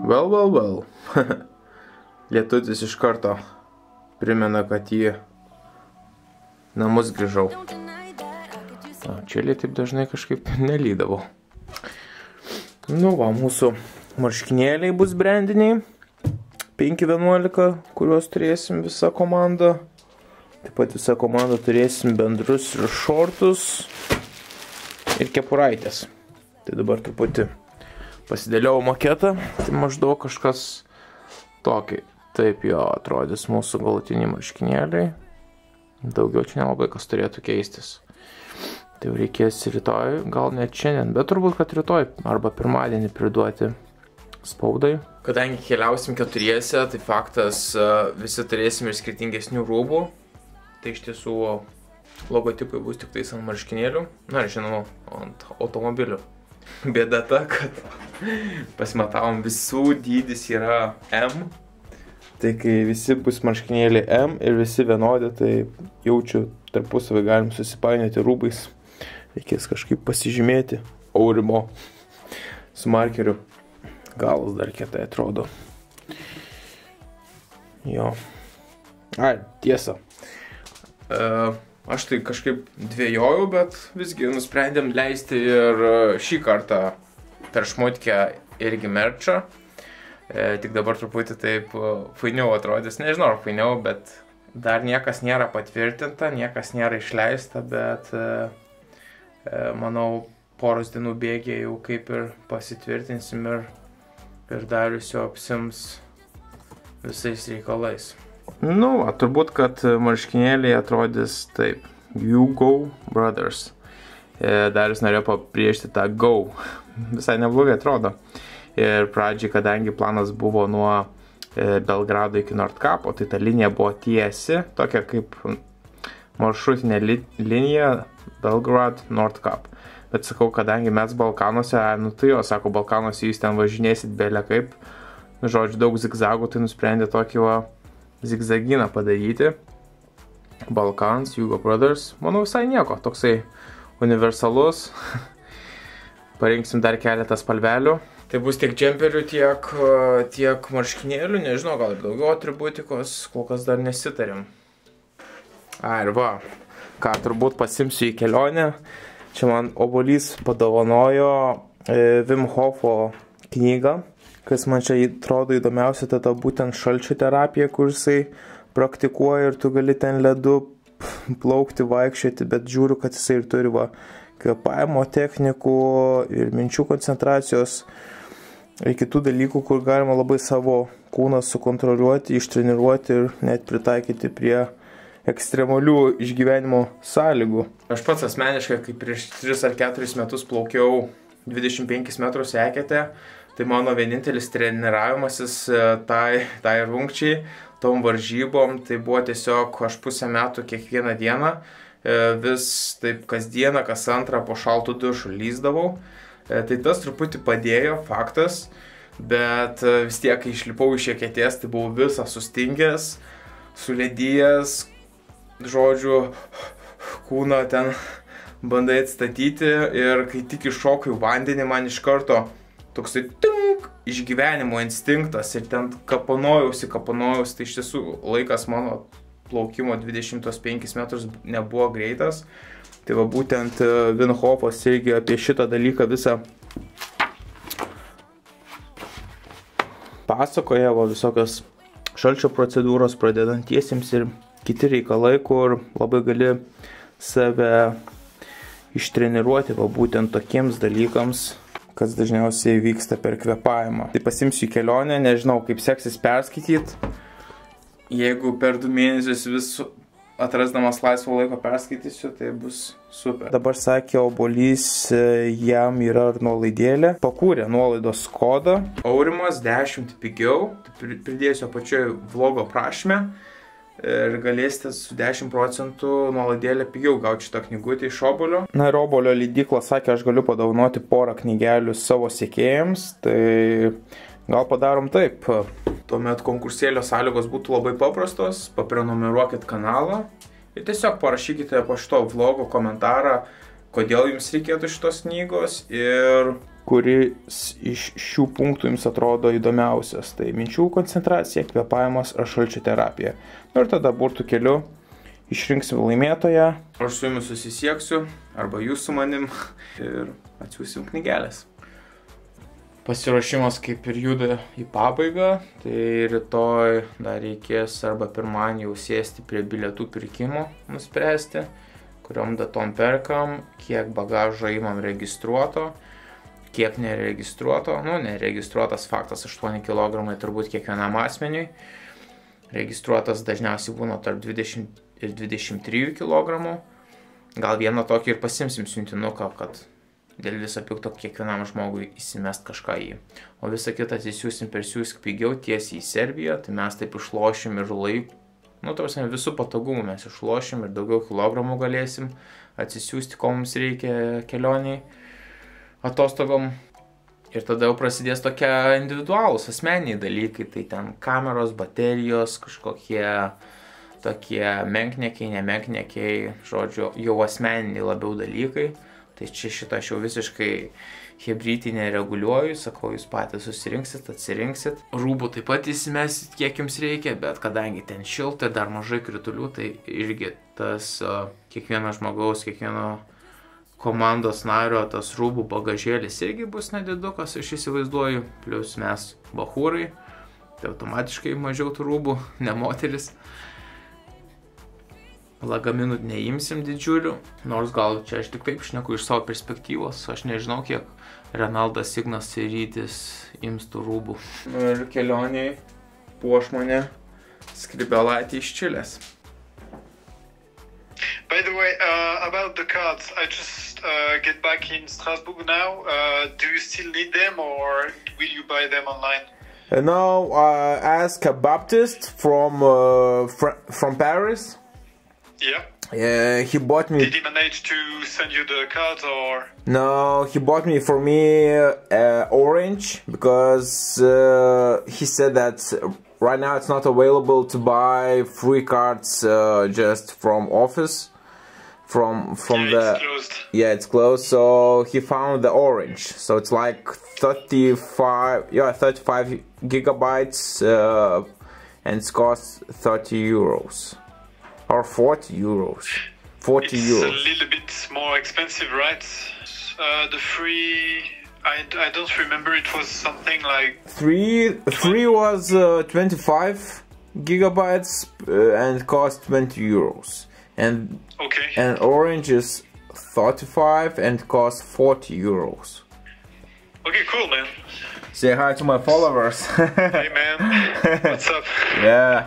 Well. Lietutis iš karto primena, kad į namus grįžau. Čilį taip dažnai kažkaip nelydavau. Nu va, mūsų marškinėliai bus brandiniai. 5-11, kuriuos turėsim visą komandą. Taip pat visą komandą turėsim bendrus ir šortus ir kepuraitės. Tai dabar truputį pasidėliau maketą. Tai maždaug kažkas tokį. Taip jo atrodys mūsų galutiniai marškinėliai. Daugiau čia nelabai kas turėtų keistis. Tai jau reikės rytoj, gal net šiandien, bet turbūt, kad rytoj arba pirmadienį priduoti spaudai. Kadangi keliausim keturiese, tai faktas visi turėsim ir skirtingesnių rūbų. Tai iš tiesų logotipai bus tik tais ant marškinėlių, na ir žinoma, ant automobilių. Bėda ta, kad pasimatavom visų dydis yra M. Tai kai visi bus marškinėliai M ir visi vienodi, tai jaučiu tarpusavį galim susipainioti rūbais. Reikės kažkaip pasižymėti Aurimo su markeriu. Galas dar kietai atrodo. Jo. Ai, tiesa. Aš tai kažkaip dvejojau, bet visgi nusprendėm leisti ir šį kartą per šmutkę irgi merčą. Tik dabar truputį taip fainiau atrodys. Nežinau, ar fainiau, bet dar niekas nėra patvirtinta, niekas nėra išleista, bet manau, poros dienų bėgyje jau kaip ir pasitvirtinsim ir Darius jau apsims visais reikalais. Nu, turbūt, kad marškinėliai atrodys taip. Hugo Brothers. Darius norėjo pabrėžti tą Go. Visai neblogai atrodo. Ir pradžiai, kadangi planas buvo nuo Belgrado iki Nordkapo, tai ta linija buvo tiesi, tokia kaip maršrutinė linija Belgrad-Nordkap. Bet sakau, kadangi mes Balkanuose, nu tai jo, sako, Balkanuose jūs ten važinėsit belė kaip, žodžiu, daug zigzagų, tai nusprendė tokį va zigzaginą padaryti. Balkans, Hugo Brothers, manau visai nieko, toksai universalus. Parinksim dar keletą spalvelių. Tai bus tiek džemperių, tiek marškinėlių, nežinau, gal ir daugiau atributikos, kol kas dar nesitarėm. Ir va, ką turbūt pasimsiu į kelionę. Čia man obuolys padovanojo Wim Hofo knygą, kas man čia atrodo įdomiausia, tai būtent šalčio terapija, kur jisai praktikuoja ir tu gali ten ledu plaukti, vaikščioti, bet žiūriu, kad jisai ir turi va kvėpavimo technikų ir minčių koncentracijos ir kitų dalykų, kur galima labai savo kūną sukontroliuoti, ištreniruoti ir net pritaikyti prie ekstremalių išgyvenimo sąlygų. Aš pats asmeniškai, kai prieš 3 ar 4 metus plaukiau 25 metrus ekete, tai mano vienintelis treniravimasis tai rungčiai, tom varžybom, tai buvo tiesiog aš pusę metų kiekvieną dieną, vis taip kasdieną, kas antrą po šaltų dušų lyzdavau. Tai tas truputį padėjo, faktas, bet vis tiek, kai išlipau iš eketės, tai buvau visas sustingęs, suledėjęs, žodžiu, kūną ten bandai atstatyti ir kai tik iššokau į vandenį, man iš karto toksai tink, išgyvenimo instinktas ir ten kapanojausi, tai iš tiesų laikas mano plaukimo 25 metrus nebuvo greitas. Tai va būtent Wim Hofas irgi apie šitą dalyką visą pasakoja, va visokios šalčio procedūros pradedantiesiems ir kiti reikalai, kur labai gali save ištreniruoti, va būtent tokiems dalykams, kas dažniausiai vyksta per kvėpavimą. Tai pasimsiu į kelionę, nežinau kaip seksis perskaityti. Jeigu per 2 mėnesius vis atrasdamas laisvo laiko perskaitysiu, tai bus super. Dabar sakė, obuolys jam yra ir nuolaidėlė. Pakūrė nuolaidos kodą. Aurimas 10 pigiau. Pridėsiu apačioje vlogo prašymę. Ir galėsite su 10% nuolaidėlę pigiau gauti šitą knygutę iš obuolio. Na ir obuolio leidykla sakė, aš galiu padovanoti porą knygelių savo sekėjams. Tai gal padarom taip. Tuomet konkursėlio sąlygos būtų labai paprastos, paprenumeruokit kanalą ir tiesiog parašykite po šito vlogo komentarą, kodėl jums reikėtų šitos knygos ir kuris iš šių punktų jums atrodo įdomiausias. Tai minčių koncentracija, kvėpavimas ar šalčio terapija. Ir tada burtų keliu išrinksim laimėtoją. Aš su jumis susisieksiu, arba jūs su manim ir atsiųsim knygelės. Pasiruošimas kaip ir juda į pabaigą, tai rytoj dar reikės arba pirmadienį jau sėsti prie bilietų pirkimo, nuspręsti, kuriom datom perkam, kiek bagažo įmam registruoto, kiek neregistruoto. Neregistruotas faktas 8 kg turbūt kiekvienam asmeniui. Registruotas dažniausiai būna tarp 20 ir 23 kg. Gal vieną tokį ir pasimsim siuntinuką, kad dėl viso pikto kiekvienam žmogui įsimest kažką į. O visą kitą atsisiųsim per siųsk pigiau tiesiai į Serbiją, tai mes taip išlošim ir laik. Visų patogumų mes išlošim ir daugiau kilogramų galėsim atsisiųsti, ko mums reikia kelioniai, atostogom. Ir tada jau prasidės tokie individualūs, asmeniniai dalykai, tai ten kameros, baterijos, kažkokie tokie menkniekiai, nemenkniekiai, žodžiu, jau asmeniniai labiau dalykai. Tai čia šitą aš jau visiškai hebrytį nereguliuoju, sakau, jūs patys susirinksit, atsirinksit. Rūbų taip pat įsimesit, kiek jums reikia, bet kadangi ten šilta ir dar mažai kritulių, tai irgi tas kiekvieno žmogaus, kiekvieno komandos nario tas rūbų bagažėlis irgi bus nedidukas, aš įsivaizduoju, plius mes bachūrai, tai automatiškai mažiau tų rūbų, ne moteris. Lagaminų neimsim didžiulių, nors gal čia aš tik taip šneku iš savo perspektyvos, aš nežinau, kiek Renaldas, Ignas ir Rytis ims tų rūbų. Ir kelioniai puoš mane skrybelaitį iš Čilės. By the way, about the cards, I just get back in Strasbourg now. Do you still need them or will you buy them online? No, ask a Baptist from Paris. Yeah. He bought me. Did he manage to send you the cards or? No, he bought me for me orange because he said that right now it's not available to buy free cards just from office. From it's closed. Yeah, it's closed. So he found the orange. So it's like 35 gigabytes and it costs 30 euros. Or 40 euros. 40 it's euros. A little bit more expensive, right? The free, I don't remember, it was something like... Three was 25 gigabytes and cost 20 euros. And, okay. And orange is 35 and costs 40 euros. Okay, cool, man. Say hi to my followers. Hey, man. What's up? Yeah.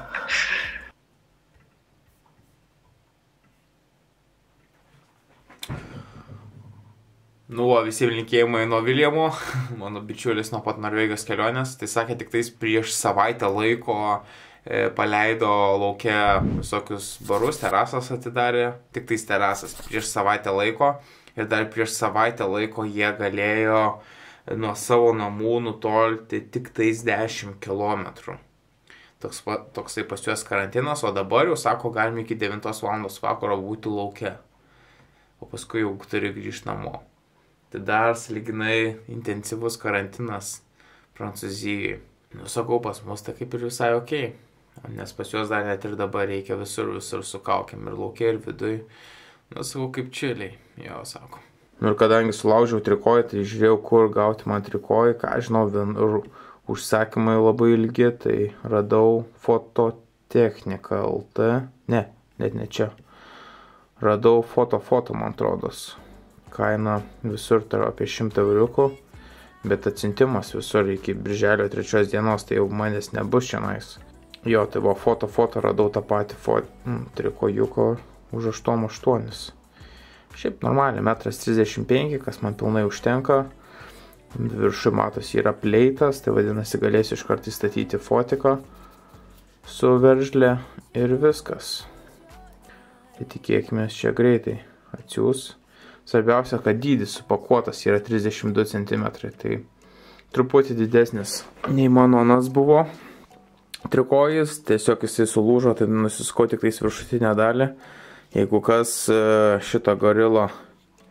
Visi linkėjimai nuo Viljamo, mano bičiulis nuo pat Norvegijos kelionės. Tai sakė, tik tais prieš savaitę laiko paleido laukia visokius barus, terasas atidarė, tik tais terasas prieš savaitę laiko. Ir dar prieš savaitę laiko jie galėjo nuo savo namų nutolti tik tais 10 km. Toksai pas juos karantinas, o dabar jau sako, galime iki 9 val. Vakaro būti lauke. O paskui jau turi grįžti namo. Tai dar sąlyginai intensyvus karantinas Prancūzijai. Sakau, pas mus tai kaip ir visai okei. Nes pas juos dar net ir dabar reikia visur su kaukėm ir laukia ir viduj. Sakau, kaip čiliai, jo sako. Ir kadangi sulaužiau trikojį, tai žiūrėjau, kur gauti man trikojį. Ką žinau, užsakymai labai ilgi, tai radau Fototechnika LT. Ne, net ne čia. Radau foto, man atrodos. Kaina visur tai apie 100 euriukų, bet atsintimas visur iki birželio 3 dienos, tai jau manęs nebus šiandien. Jo, tai buvo foto, radau tą patį trikojuką už 8,8. Šiaip normaliai, 1,35 m, kas man pilnai užtenka. Viršui matosi yra pleitas, tai vadinasi galėsiu iškart įstatyti fotiką su veržlė ir viskas. Tai tikėkime čia greitai atsiūs. Svarbiausia, kad dydis supakuotas yra 32 cm, tai truputį didesnis nei mano anas buvo. Trikojis, tiesiog jisai sulūžo, tai nusiskau tik tais viršutinę dalį. Jeigu kas šitą gorilą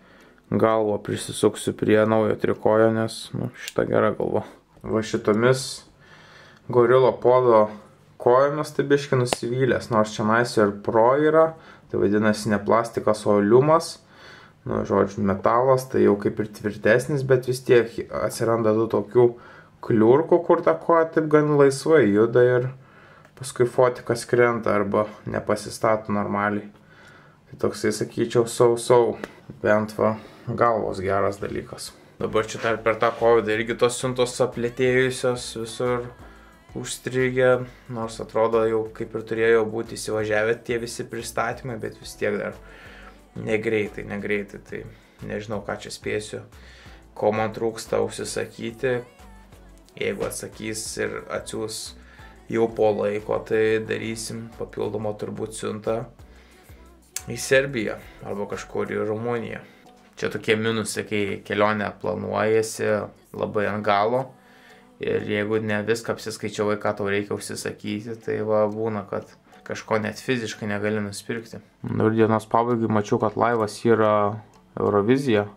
galvą prisisuksiu prie naujo trikojo, nes šita gera galva. Va šitomis gorilo podo kojomis tai biški nusivylęs, nors čia ir pro yra, tai vadinasi ne plastikas, o aliumas, žodžiu, metalas, tai jau kaip ir tvirtesnis, bet vis tiek atsiranda du tokių kliurkų, kur ta koja taip gan laisvai juda ir paskui fotikas krenta arba nepasistato normaliai. Tai toksai, sakyčiau, sau, bent va galvos geras dalykas. Dabar čia per tą kovidą irgi tos siuntos aplėtėjusios visur užstrigę, nors atrodo jau kaip ir turėjo būti įsivažiavę tie visi pristatymai, bet vis tiek dar negreitai, tai nežinau, ką čia spėsiu, ko man trūksta užsisakyti. Jeigu atsakys ir atsiūs jau po laiko, tai darysim papildomą turbūt siuntą į Serbiją arba kažkur į Rumuniją. Čia tokie minusai, kai kelionė planuojasi labai ant galo ir jeigu ne viską apsiskaičiavai, ką tau reikia užsisakyti, tai va būna, kad kažko net fiziškai negali nusipirkti. Ir dienos pabaigai mačiau, kad laivas yra Eurovizija,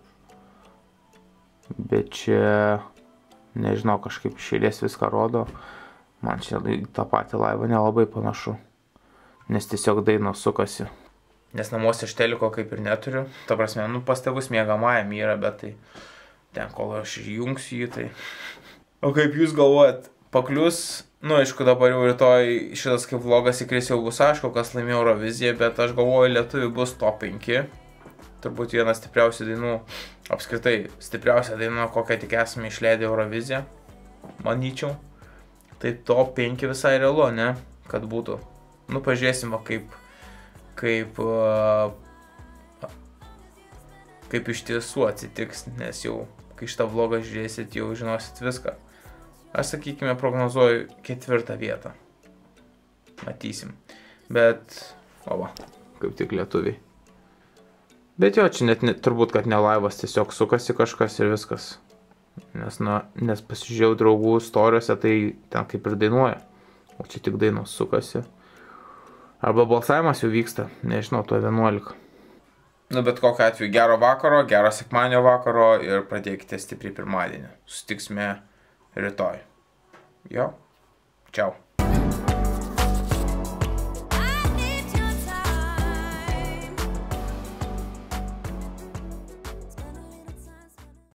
bet čia, nežinau, kažkaip iš eilės viską rodo. Man čia tą patį laivą nelabai panašu, nes tiesiog dainos sukasi. Nes namuose aš teliko kaip ir neturiu, ta prasme, pas tėvus miegamajam yra, bet tai ten kol aš įjungsiu jį, tai... O kaip jūs galvojat, paklius, aišku, dabar jau rytoj šitas kaip vlogas įkris jau bus aišku, kas laimėjo Euroviziją, bet aš galvoju, lietuvių bus top 5. Turbūt vienas stipriausių dainų, apskritai stipriausia daina, kokią tik esame išleidę Euroviziją, manyčiau. Tai top 5 visai realu, ne, kad būtų. Pažiūrėsim, kaip iš tiesų atsitiks, nes jau, kai šitą vlogą žiūrėsit, jau žinosit viską. Aš, sakykime, prognozuoju 4. vietą. Matysim. Bet, kaip tik lietuviai. Bet jo, čia net turbūt, kad ne laivas, tiesiog sukasi kažkas ir viskas. Nes pasižiūrėjau draugų storiuose, tai ten kaip ir dainuoja. O čia tik dainos sukasi. Arba balsavimas jau vyksta, nežinau, to 11. Bet kokiu atveju gero vakaro, gero sekmadienio vakaro ir pradėkite stipriai pirmadienį. Susitiksime rytoj. Jo, čiau.